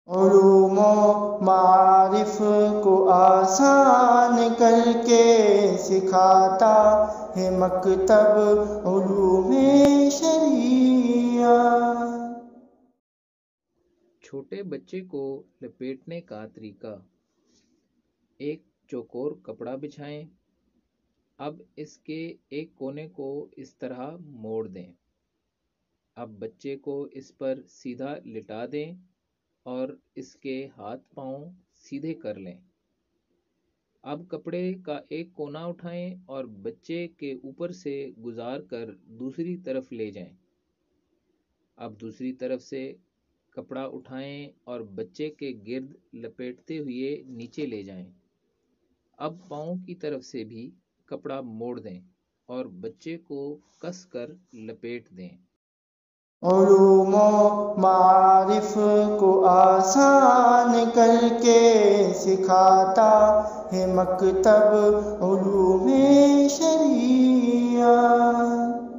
علوم و معارف کو آسان کر کے سکھاتا ہے مکتب علوم شریعہ۔ چھوٹے بچے کو لپیٹنے کا طریقہ: ایک چوکور کپڑا بچھائیں۔ اب اس کے ایک کونے کو اس طرح موڑ دیں۔ اب بچے کو اس پر سیدھا لٹا دیں اور اس کے ہاتھ پاؤں سیدھے کر لیں۔ اب کپڑے کا ایک کونا اٹھائیں اور بچے کے اوپر سے گزار کر دوسری طرف لے جائیں۔ اب دوسری طرف سے کپڑا اٹھائیں اور بچے کے گرد لپیٹتے ہوئے نیچے لے جائیں۔ اب پاؤں کی طرف سے بھی کپڑا موڑ دیں اور بچے کو کس کر لپیٹ دیں۔ علوم و معارف کو آسان کر کے سکھاتا ہے مکتب علوم